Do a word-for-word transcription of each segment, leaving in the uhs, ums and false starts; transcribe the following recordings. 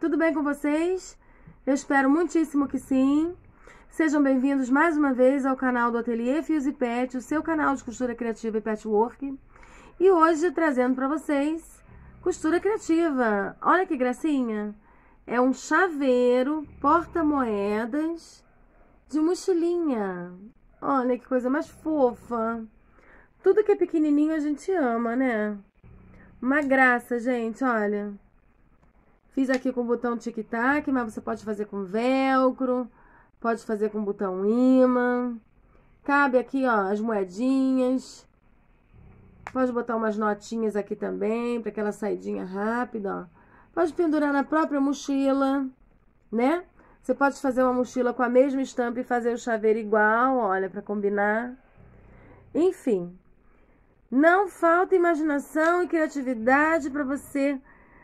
tudo bem com vocês? Eu espero muitíssimo que sim. Sejam bem-vindos mais uma vez ao canal do Ateliê Fios e Pet, o seu canal de costura criativa e patchwork. E hoje trazendo para vocês costura criativa. Olha que gracinha! É um chaveiro porta-moedas de mochilinha. Olha que coisa mais fofa. Tudo que é pequenininho a gente ama, né? Uma graça, gente, olha. Fiz aqui com o botão tic-tac, mas você pode fazer com velcro, pode fazer com botão imã. Cabe aqui, ó, as moedinhas. Pode botar umas notinhas aqui também, para aquela saidinha rápida, ó. Pode pendurar na própria mochila, né? Você pode fazer uma mochila com a mesma estampa e fazer o chaveiro igual, olha, para combinar. Enfim, não falta imaginação e criatividade para você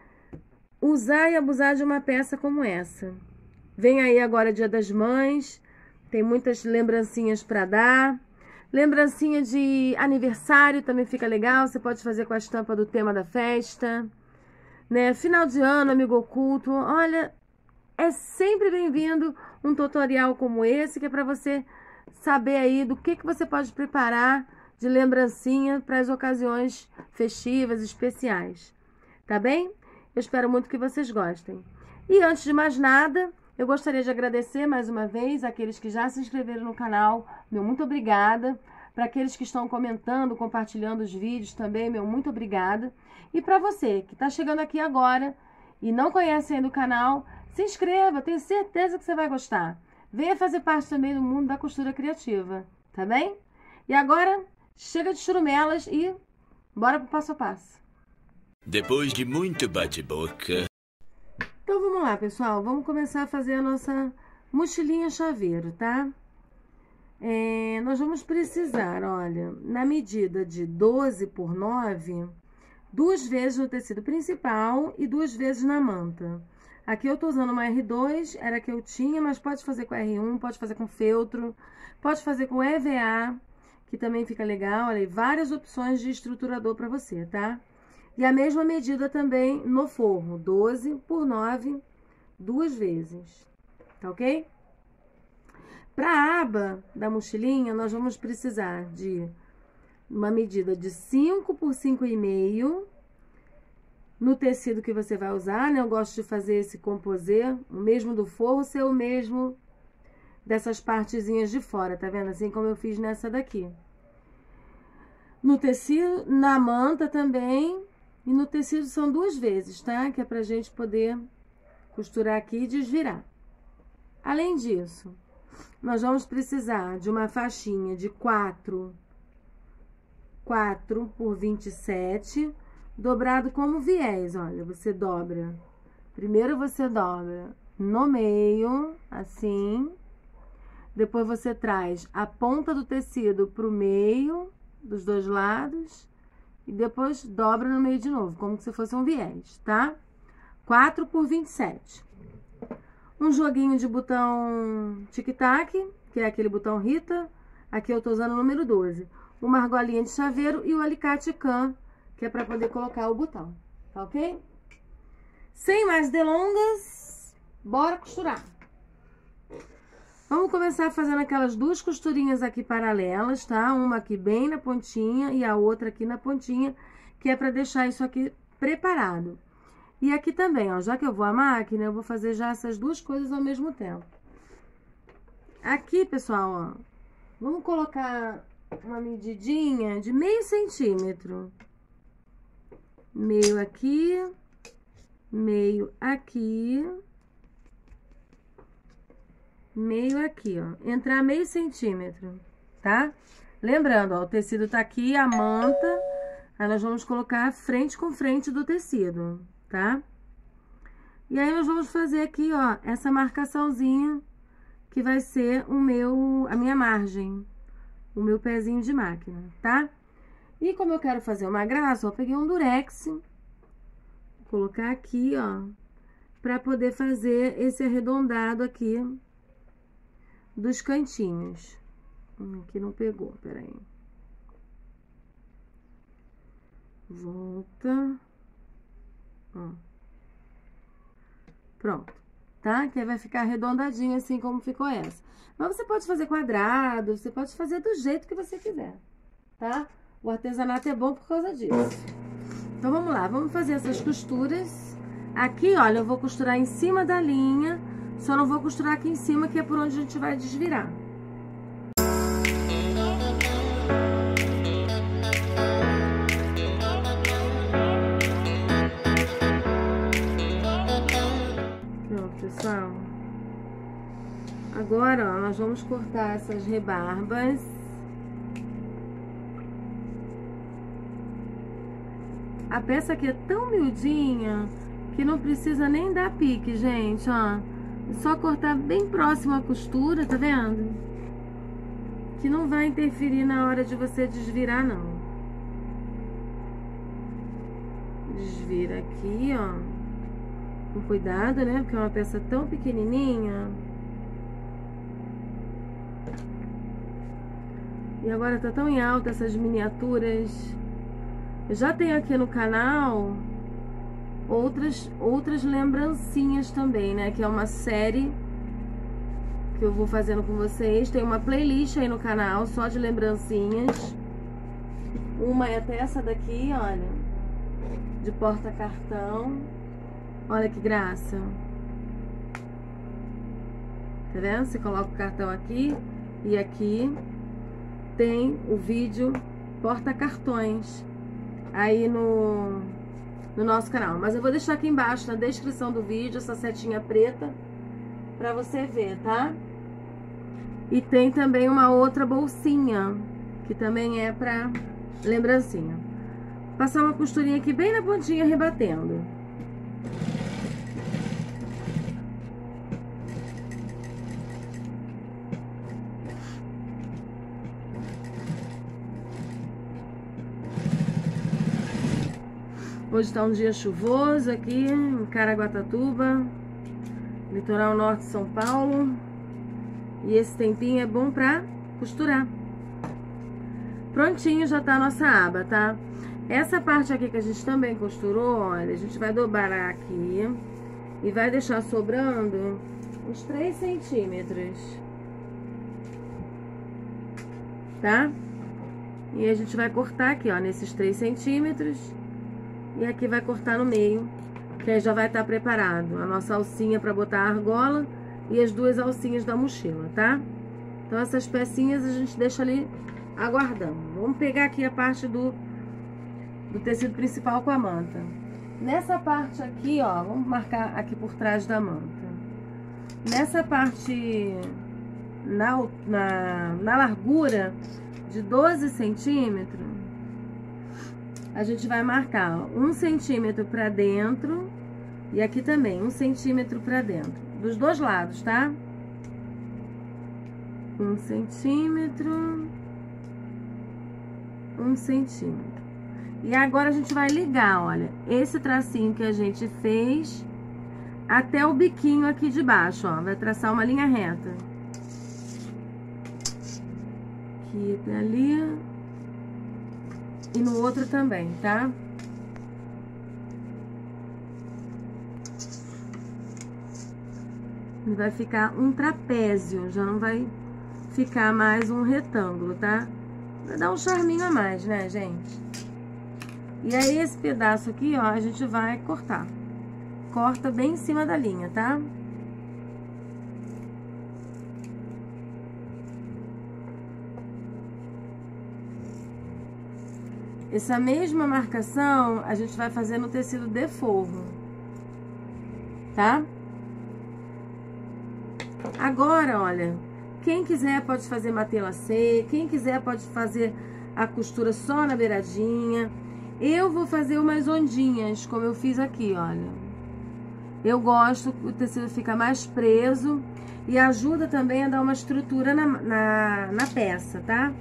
usar e abusar de uma peça como essa. Vem aí agora Dia das Mães, tem muitas lembrancinhas para dar. Lembrancinha de aniversário também fica legal, você pode fazer com a estampa do tema da festa, né? Final de ano, amigo oculto, olha, é sempre bem-vindo um tutorial como esse, que é para você saber aí do que, que você pode preparar de lembrancinha para as ocasiões festivas, especiais, tá bem? Eu espero muito que vocês gostem. E antes de mais nada, eu gostaria de agradecer mais uma vez àqueles que já se inscreveram no canal, meu muito obrigada. Para aqueles que estão comentando, compartilhando os vídeos também, meu muito obrigada. E para você que está chegando aqui agora e não conhece ainda o canal, se inscreva, tenho certeza que você vai gostar. Venha fazer parte também do mundo da costura criativa, tá bem? E agora, chega de churumelas e bora pro passo a passo. Depois de muito bate-boca... Então vamos lá, pessoal. Vamos começar a fazer a nossa mochilinha chaveiro, tá? É, nós vamos precisar, olha, na medida de doze por nove, duas vezes no tecido principal e duas vezes na manta. Aqui eu tô usando uma R dois, era a que eu tinha, mas pode fazer com R um, pode fazer com feltro, pode fazer com E V A, que também fica legal. Olha aí, várias opções de estruturador para você, tá? E a mesma medida também no forro, doze por nove, duas vezes, tá ok? Para a aba da mochilinha, nós vamos precisar de uma medida de cinco por cinco e meio no tecido que você vai usar, né? Eu gosto de fazer esse composê, o mesmo do forro ser o mesmo dessas partezinhas de fora, tá vendo? Assim como eu fiz nessa daqui. No tecido, na manta também... E no tecido são duas vezes, tá? Que é pra gente poder costurar aqui e desvirar. Além disso, nós vamos precisar de uma faixinha de quatro, quatro por vinte e sete, dobrado como viés, olha, você dobra. Primeiro você dobra no meio, assim. Depois você traz a ponta do tecido pro meio, dos dois lados. E depois dobra no meio de novo, como se fosse um viés, tá? quatro por vinte e sete. Um joguinho de botão tic-tac, que é aquele botão Rita. Aqui eu tô usando o número doze. Uma argolinha de chaveiro e o alicate can, que é para poder colocar o botão, tá ok? Sem mais delongas, bora costurar. Vamos começar fazendo aquelas duas costurinhas aqui paralelas, tá? Uma aqui bem na pontinha e a outra aqui na pontinha, que é para deixar isso aqui preparado. E aqui também, ó, já que eu vou à máquina, eu vou fazer já essas duas coisas ao mesmo tempo. Aqui, pessoal, ó, vamos colocar uma medidinha de meio centímetro. Meio aqui, meio aqui... meio aqui, ó, entrar meio centímetro, tá? Lembrando, ó, o tecido tá aqui, a manta, aí nós vamos colocar frente com frente do tecido, tá? E aí nós vamos fazer aqui, ó, essa marcaçãozinha que vai ser o meu, a minha margem, o meu pezinho de máquina, tá? E como eu quero fazer uma graça, ó, eu peguei um durex, vou colocar aqui, ó, pra poder fazer esse arredondado aqui dos cantinhos. Hum, aqui não pegou, peraí. Volta. Ó. Pronto, tá? Que aí vai ficar arredondadinho assim como ficou essa. Mas você pode fazer quadrado, você pode fazer do jeito que você quiser, tá? O artesanato é bom por causa disso. Então, vamos lá, vamos fazer essas costuras. Aqui, olha, eu vou costurar em cima da linha, só não vou costurar aqui em cima, que é por onde a gente vai desvirar. Pronto, pessoal. Agora, ó, nós vamos cortar essas rebarbas. A peça aqui é tão miudinha que não precisa nem dar pique, gente, ó. É só cortar bem próximo à costura, tá vendo? Que não vai interferir na hora de você desvirar, não. Desvira aqui, ó. Com cuidado, né? Porque é uma peça tão pequenininha. E agora tá tão em alta essas miniaturas. Eu já tenho aqui no canal outras, outras lembrancinhas também, né? Que é uma série que eu vou fazendo com vocês. Tem uma playlist aí no canal só de lembrancinhas. Uma é até essa daqui, olha. De porta-cartão. Olha que graça. Tá vendo? Você coloca o cartão aqui e aqui tem o vídeo porta-cartões aí no, no nosso canal. Mas eu vou deixar aqui embaixo na descrição do vídeo essa setinha preta pra você ver, tá? E tem também uma outra bolsinha que também é pra lembrancinha. Vou passar uma costurinha aqui bem na pontinha, rebatendo. Hoje está um dia chuvoso aqui em Caraguatatuba, litoral norte de São Paulo. E esse tempinho é bom pra costurar. Prontinho, já tá a nossa aba, tá? Essa parte aqui que a gente também costurou, olha, a gente vai dobrar aqui e vai deixar sobrando uns três centímetros. Tá? E a gente vai cortar aqui, ó, nesses três centímetros. E aqui vai cortar no meio, que aí já vai estar preparado a nossa alcinha para botar a argola e as duas alcinhas da mochila, tá? Então essas pecinhas a gente deixa ali aguardando. Vamos pegar aqui a parte do, do tecido principal com a manta. Nessa parte aqui, ó, vamos marcar aqui por trás da manta. Nessa parte, na, na, na largura de doze centímetros, a gente vai marcar ó, um centímetro pra dentro e aqui também um centímetro pra dentro, dos dois lados, tá? Um centímetro, um centímetro. E agora a gente vai ligar, olha, esse tracinho que a gente fez até o biquinho aqui de baixo, ó, vai traçar uma linha reta. Aqui até ali. E no outro também, tá? E vai ficar um trapézio, já não vai ficar mais um retângulo, tá? Vai dar um charminho a mais, né, gente? E aí, esse pedaço aqui, ó, a gente vai cortar. Corta bem em cima da linha, tá? Essa mesma marcação a gente vai fazer no tecido de forro, tá? Agora, olha, quem quiser pode fazer matelassê, quem quiser pode fazer a costura só na beiradinha. Eu vou fazer umas ondinhas, como eu fiz aqui, olha. Eu gosto, o tecido fica mais preso e ajuda também a dar uma estrutura na, na, na peça, tá?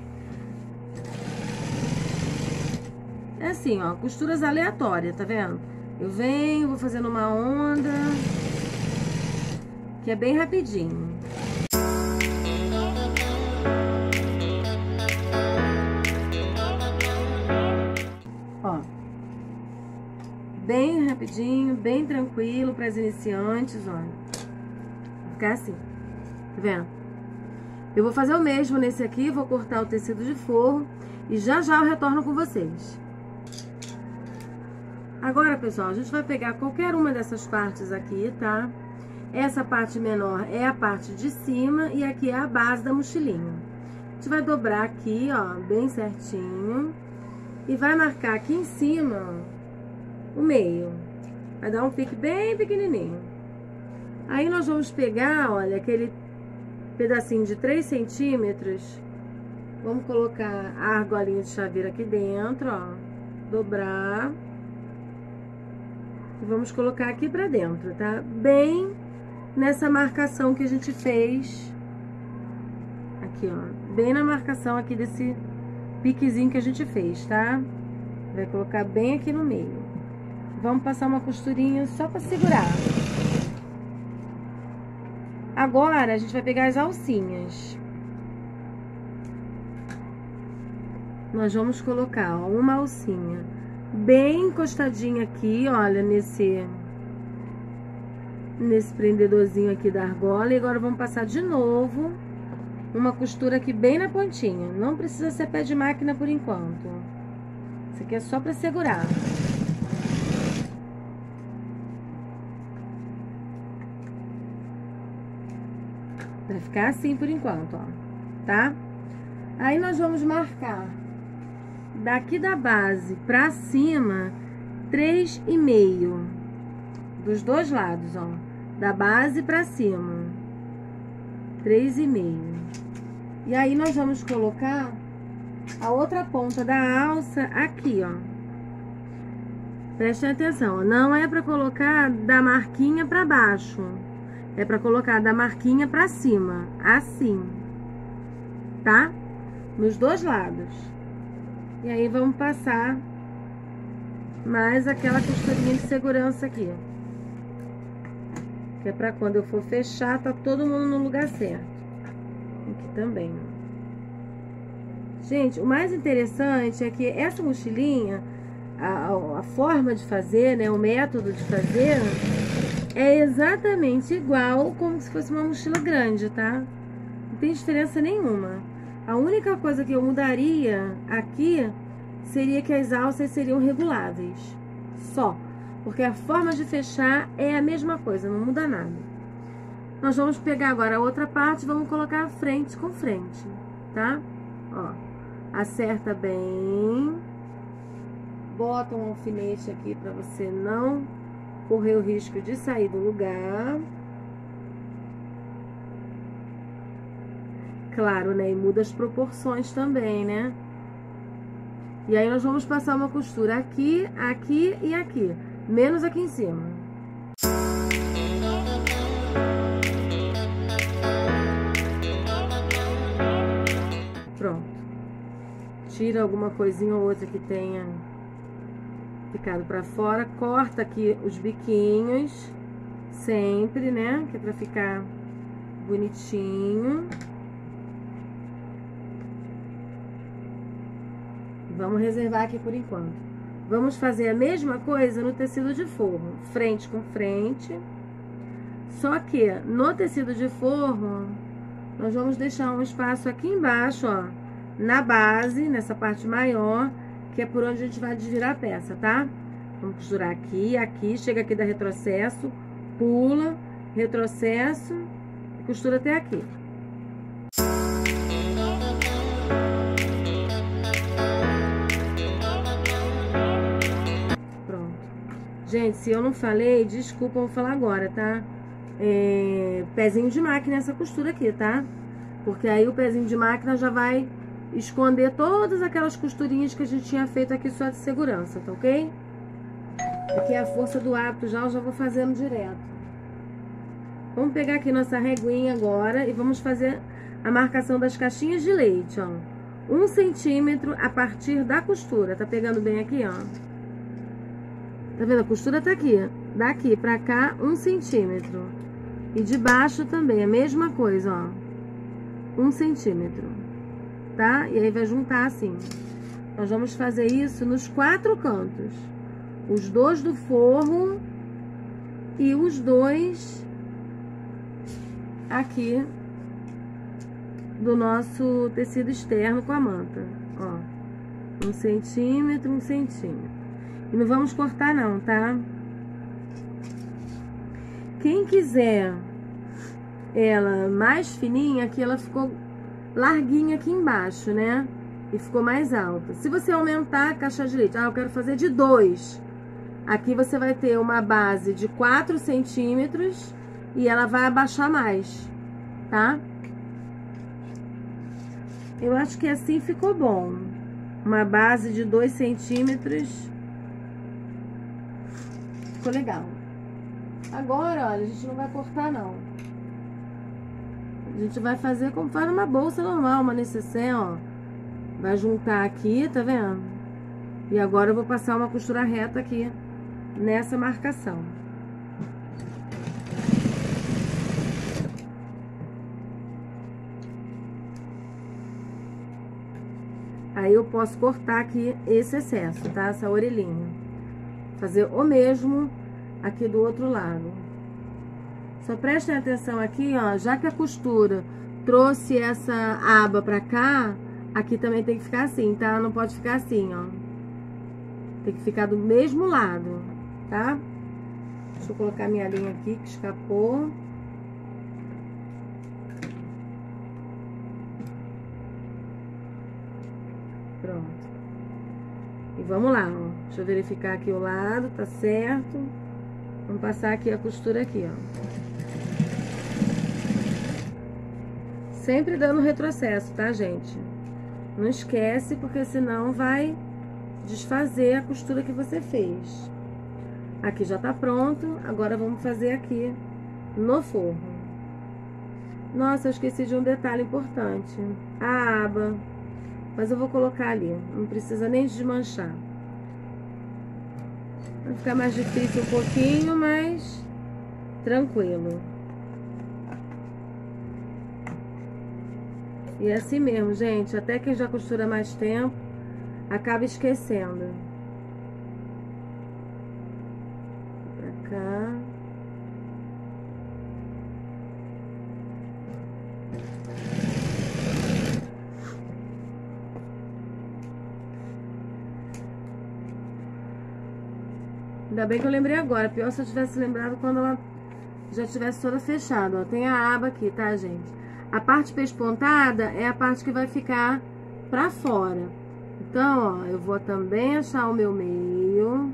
É assim, ó, costuras aleatórias, tá vendo? Eu venho, vou fazendo uma onda, que é bem rapidinho. Ó, bem rapidinho. rapidinho, bem tranquilo para as iniciantes, olha. Vai ficar assim, tá vendo? Eu vou fazer o mesmo nesse aqui, vou cortar o tecido de forro e já já eu retorno com vocês. Agora, pessoal, a gente vai pegar qualquer uma dessas partes aqui, tá? Essa parte menor é a parte de cima e aqui é a base da mochilinha. A gente vai dobrar aqui, ó, bem certinho. E vai marcar aqui em cima, ó, o meio. Vai dar um pique bem pequenininho. Aí nós vamos pegar, olha, aquele pedacinho de três centímetros. Vamos colocar a argolinha de chaveiro aqui dentro, ó. Dobrar. E vamos colocar aqui pra dentro, tá? Bem nessa marcação que a gente fez. Aqui, ó. Bem na marcação aqui desse piquezinho que a gente fez, tá? Vai colocar bem aqui no meio. Vamos passar uma costurinha só pra segurar. Agora, a gente vai pegar as alcinhas. Nós vamos colocar, ó, uma alcinha bem encostadinha aqui, olha, nesse... Nesse prendedorzinho aqui da argola. E agora vamos passar de novo uma costura aqui bem na pontinha. Não precisa ser pé de máquina por enquanto. Isso aqui é só pra segurar. Vai ficar assim por enquanto, ó. Tá? Aí nós vamos marcar daqui da base pra cima três e meio dos dois lados, ó. Da base pra cima três e meio. E aí nós vamos colocar a outra ponta da alça aqui, ó. Prestem atenção, ó. Não é pra colocar da marquinha pra baixo. É pra colocar da marquinha pra cima, assim, tá? Nos dois lados. E aí vamos passar mais aquela costurinha de segurança aqui, ó. Que é pra quando eu for fechar, tá todo mundo no lugar certo. Aqui também. Gente, o mais interessante é que essa mochilinha, a, a forma de fazer, né, o método de fazer, é exatamente igual como se fosse uma mochila grande, tá? Não tem diferença nenhuma. A única coisa que eu mudaria aqui seria que as alças seriam reguláveis. Só. Porque a forma de fechar é a mesma coisa, não muda nada. Nós vamos pegar agora a outra parte e vamos colocar frente com frente, tá? Ó, acerta bem. Bota um alfinete aqui pra você não correr o risco de sair do lugar. Claro, né? E muda as proporções também, né? E aí nós vamos passar uma costura aqui, aqui e aqui. Menos aqui em cima. Pronto. Tira alguma coisinha ou outra que tenha ficado pra fora. Corta aqui os biquinhos. Sempre, né? Que é pra ficar bonitinho. Vamos reservar aqui por enquanto. Vamos fazer a mesma coisa no tecido de forro, frente com frente. Só que no tecido de forro, nós vamos deixar um espaço aqui embaixo, ó, na base, nessa parte maior, que é por onde a gente vai desvirar a peça, tá? Vamos costurar aqui, aqui, chega aqui, dá retrocesso, pula, retrocesso e costura até aqui. Gente, se eu não falei, desculpa, eu vou falar agora, tá? É, pezinho de máquina essa costura aqui, tá? Porque aí o pezinho de máquina já vai esconder todas aquelas costurinhas que a gente tinha feito aqui só de segurança, tá ok? Aqui é a força do hábito já, eu já vou fazendo direto. Vamos pegar aqui nossa reguinha agora e vamos fazer a marcação das caixinhas de leite, ó. Um centímetro a partir da costura, tá pegando bem aqui, ó? Tá vendo? A costura tá aqui. Daqui pra cá, um centímetro. E de baixo também, a mesma coisa, ó. Um centímetro. Tá? E aí vai juntar assim. Nós vamos fazer isso nos quatro cantos. os dois do forro e os dois aqui do nosso tecido externo com a manta, ó, um centímetro, um centímetro, e não vamos cortar não, tá? Quem quiser ela mais fininha, aqui ela ficou larguinha aqui embaixo, né? E ficou mais alta. Se você aumentar a caixa de leite, ah, eu quero fazer de dois, aqui você vai ter uma base de quatro centímetros e ela vai abaixar mais, tá? Eu acho que assim ficou bom. Uma base de dois centímetros. Ficou legal. Agora, olha, a gente não vai cortar, não. A gente vai fazer como faz numa bolsa normal, uma nécessaire, ó. Vai juntar aqui, tá vendo? E agora eu vou passar uma costura reta aqui, nessa marcação. Aí eu posso cortar aqui esse excesso, tá? Essa orelhinha. Fazer o mesmo aqui do outro lado. Só prestem atenção aqui, ó. Já que a costura trouxe essa aba pra cá, aqui também tem que ficar assim, tá? Não pode ficar assim, ó. Tem que ficar do mesmo lado, tá? Deixa eu colocar minha linha aqui que escapou. Pronto. E vamos lá, ó. Deixa eu verificar aqui o lado, tá certo. Vamos passar aqui a costura aqui, ó. Sempre dando retrocesso, tá, gente? Não esquece, porque senão vai desfazer a costura que você fez. Aqui já tá pronto, agora vamos fazer aqui no forro. Nossa, eu esqueci de um detalhe importante. A aba. Mas eu vou colocar ali, não precisa nem desmanchar. Vai ficar mais difícil um pouquinho, mas tranquilo. E é assim mesmo, gente. Até quem já costura mais tempo, acaba esquecendo. Pra cá. Ainda bem que eu lembrei agora. Pior se eu tivesse lembrado quando ela já tivesse toda fechada. Ó, tem a aba aqui, tá, gente? A parte pespontada é a parte que vai ficar pra fora. Então, ó, eu vou também achar o meu meio.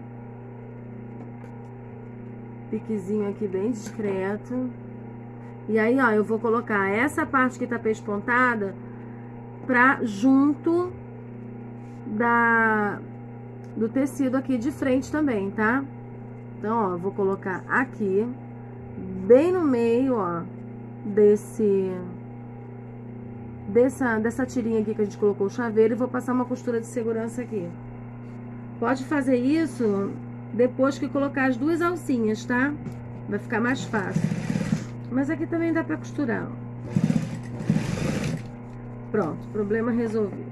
Piquezinho aqui bem discreto. E aí, ó, eu vou colocar essa parte que tá pespontada pra junto da... do tecido aqui de frente também, tá? Então, ó, vou colocar aqui, bem no meio, ó, desse, dessa, dessa tirinha aqui que a gente colocou o chaveiro, e vou passar uma costura de segurança aqui. Pode fazer isso depois que colocar as duas alcinhas, tá? Vai ficar mais fácil. Mas aqui também dá pra costurar, ó. Pronto, problema resolvido.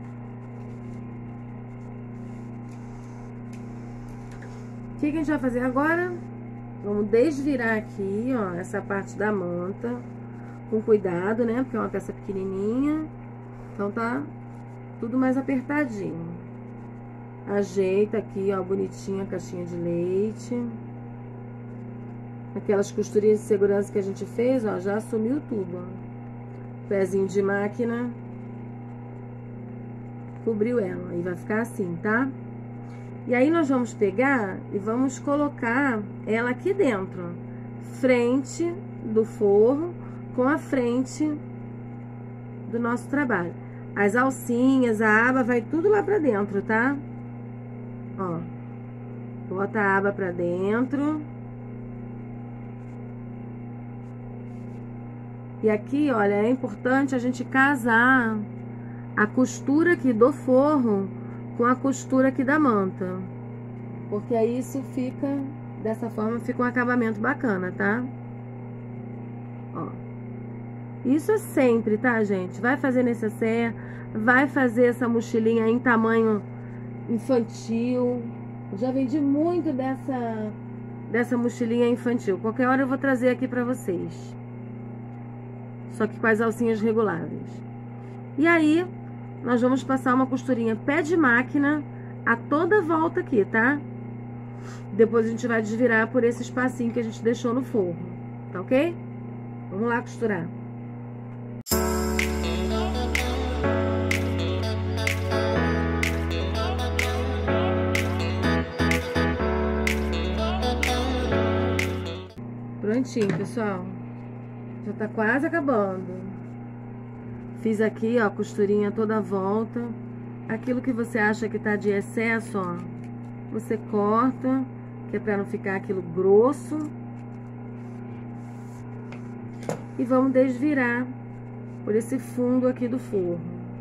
O que, que a gente vai fazer agora? Vamos desvirar aqui, ó, essa parte da manta. Com cuidado, né? Porque é uma peça pequenininha. Então, tá tudo mais apertadinho. Ajeita aqui, ó, bonitinha a caixinha de leite. Aquelas costurinhas de segurança que a gente fez, ó, já sumiu tudo, ó. Pezinho de máquina. Cobriu ela. E vai ficar assim, tá? E aí, nós vamos pegar e vamos colocar ela aqui dentro. Frente do forro com a frente do nosso trabalho. As alcinhas, a aba, vai tudo lá pra dentro, tá? Ó. Bota a aba pra dentro. E aqui, olha, é importante a gente casar a costura aqui do forro com a costura aqui da manta. Porque aí isso fica, dessa forma, fica um acabamento bacana, tá? Ó. Isso é sempre, tá, gente? Vai fazer nécessaire, vai fazer essa mochilinha em tamanho infantil, Eu já vendi muito dessa, dessa mochilinha infantil. Qualquer hora eu vou trazer aqui pra vocês. Só que com as alcinhas reguláveis. E aí, nós vamos passar uma costurinha pé de máquina a toda volta aqui, tá? Depois a gente vai desvirar por esse espacinho que a gente deixou no forro, tá ok? Vamos lá costurar. Prontinho, pessoal. Já tá quase acabando. Fiz aqui, ó, costurinha toda a volta. Aquilo que você acha que tá de excesso, ó, você corta, que é pra não ficar aquilo grosso. E vamos desvirar por esse fundo aqui do forro.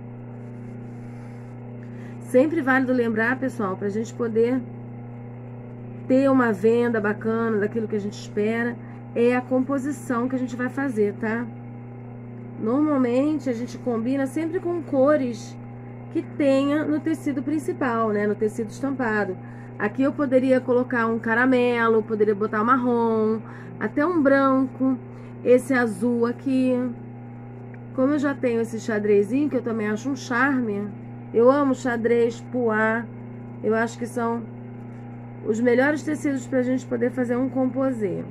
Sempre válido lembrar, pessoal, pra gente poder ter uma venda bacana daquilo que a gente espera, é a composição que a gente vai fazer, tá? Normalmente a gente combina sempre com cores que tenha no tecido principal, né? No tecido estampado. Aqui eu poderia colocar um caramelo, poderia botar um marrom, até um branco, esse azul aqui. Como eu já tenho esse xadrezinho, que eu também acho um charme, eu amo xadrez, poá, eu acho que são os melhores tecidos pra gente poder fazer um composê.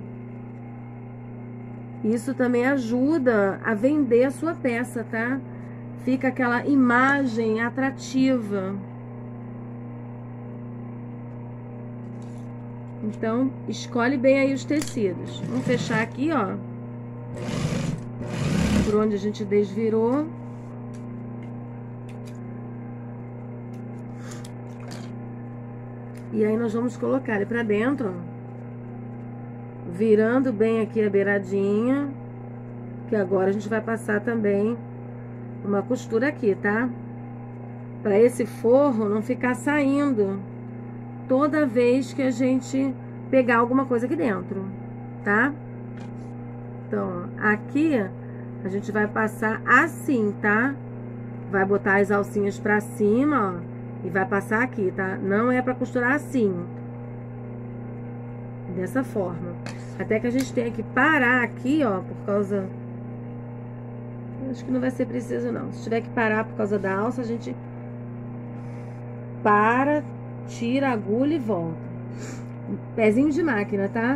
Isso também ajuda a vender a sua peça, tá? Fica aquela imagem atrativa. Então, escolhe bem aí os tecidos. Vamos fechar aqui, ó. Por onde a gente desvirou. E aí nós vamos colocar ele pra dentro, ó. Virando bem aqui a beiradinha, que agora a gente vai passar também uma costura aqui, tá? Para esse forro não ficar saindo toda vez que a gente pegar alguma coisa aqui dentro, tá? Então, aqui a gente vai passar assim, tá? Vai botar as alcinhas pra cima, ó, e vai passar aqui, tá? Não é pra costurar assim. Dessa forma. Até que a gente tenha que parar aqui, ó, por causa... Acho que não vai ser preciso, não. Se tiver que parar por causa da alça, a gente para, tira a agulha e volta. Pezinho de máquina, tá?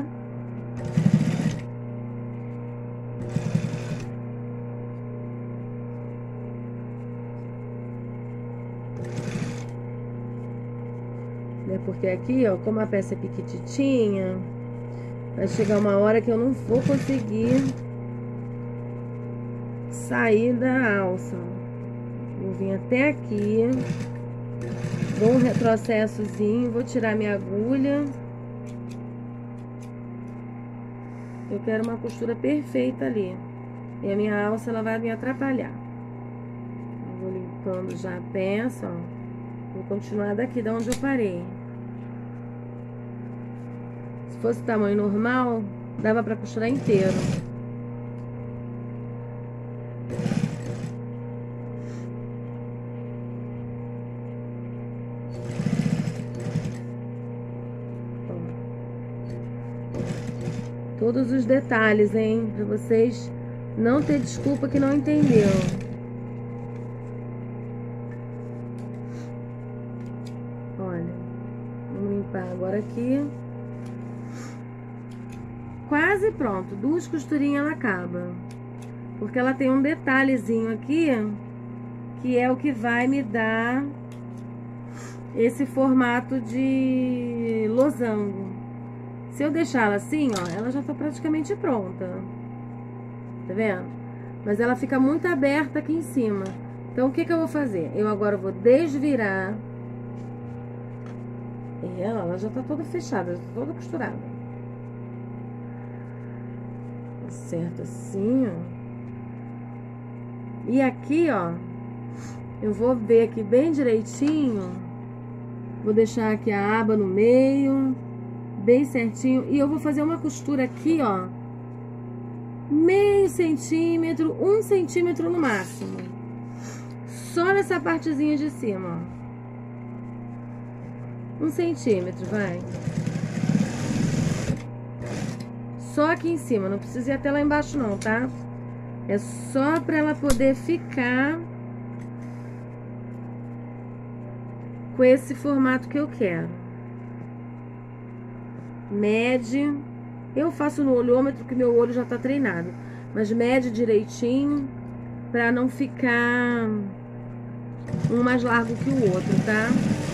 É porque aqui, ó, como a peça é piquititinha, vai chegar uma hora que eu não vou conseguir sair da alça. Vou vir até aqui, dou um retrocessozinho, vou tirar minha agulha. Eu quero uma costura perfeita ali. E a minha alça, ela vai me atrapalhar. Vou limpando já a peça, ó. Vou continuar daqui, da onde eu parei. Se fosse tamanho normal, dava pra costurar inteiro. Todos os detalhes, hein? Pra vocês não ter desculpa que não entendeu. Olha, vamos limpar agora aqui. Quase pronto, duas costurinhas ela acaba. Porque ela tem um detalhezinho aqui, que é o que vai me dar esse formato de losango. Se eu deixar ela assim, ó, ela já tá praticamente pronta. Tá vendo? Mas ela fica muito aberta aqui em cima. Então, o que que eu vou fazer? Eu agora vou desvirar. E ela, ela já tá toda fechada, toda costurada. Acerto assim, ó. E aqui, ó, eu vou ver aqui bem direitinho. Vou deixar aqui a aba no meio, bem certinho. E eu vou fazer uma costura aqui, ó, meio centímetro, um centímetro no máximo. Só nessa partezinha de cima, ó. um centímetro, vai. Só aqui em cima, não precisa ir até lá embaixo não, tá? É só pra ela poder ficar com esse formato que eu quero. Mede. Eu faço no olhômetro que meu olho já tá treinado. Mas mede direitinho pra não ficar um mais largo que o outro, tá?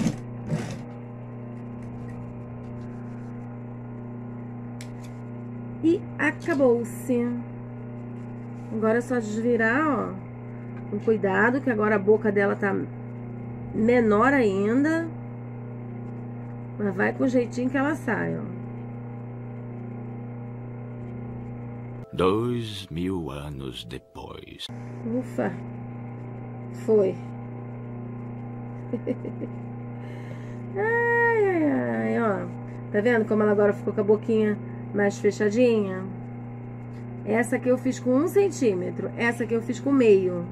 E acabou-se. Agora é só desvirar, ó. Com cuidado, que agora a boca dela tá menor ainda. Mas vai com o jeitinho que ela sai, ó. Dois mil anos depois. Ufa. Foi. Ai, ai, ai, ó. Tá vendo como ela agora ficou com a boquinha mais fechadinha? Essa aqui eu fiz com um centímetro. Essa aqui eu fiz com meio.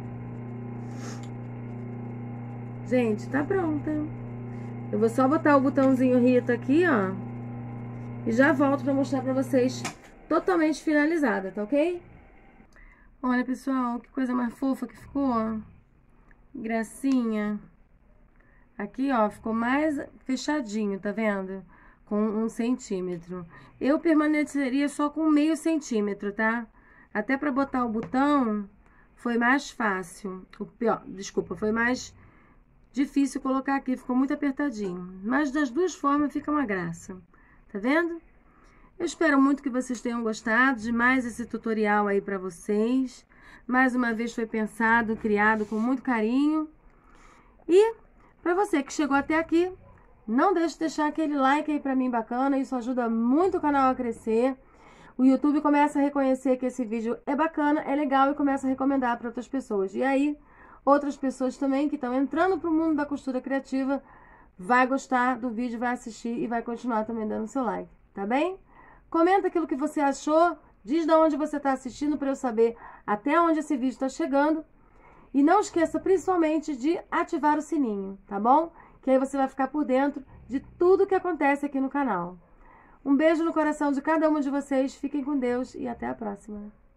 Gente, tá pronta. Eu vou só botar o botãozinho Rita aqui, ó. E já volto pra mostrar pra vocês totalmente finalizada, tá ok? Olha, pessoal, que coisa mais fofa que ficou, ó. Gracinha. Aqui, ó, ficou mais fechadinho, tá vendo? Com um centímetro. Eu permaneceria só com meio centímetro, tá? Até pra botar o botão foi mais fácil. O pior, desculpa, foi mais difícil colocar aqui, ficou muito apertadinho. Mas das duas formas fica uma graça. Tá vendo? Eu espero muito que vocês tenham gostado de mais esse tutorial aí pra vocês. Mais uma vez foi pensado, criado com muito carinho. E pra você que chegou até aqui, não deixe de deixar aquele like aí pra mim bacana, isso ajuda muito o canal a crescer. O YouTube começa a reconhecer que esse vídeo é bacana, é legal e começa a recomendar para outras pessoas. E aí, outras pessoas também que estão entrando pro mundo da costura criativa, vai gostar do vídeo, vai assistir e vai continuar também dando seu like, tá bem? Comenta aquilo que você achou, diz de onde você está assistindo para eu saber até onde esse vídeo está chegando. E não esqueça principalmente de ativar o sininho, tá bom? Que aí você vai ficar por dentro de tudo que acontece aqui no canal. Um beijo no coração de cada um de vocês, fiquem com Deus e até a próxima.